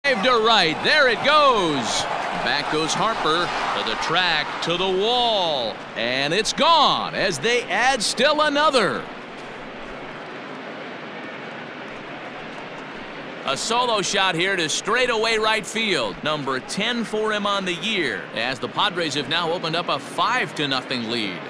To right. There it goes. Back goes Harper to the track, to the wall. And it's gone as they add still another. A solo shot here to straightaway right field. Number 10 for him on the year, as the Padres have now opened up a 5-0 lead.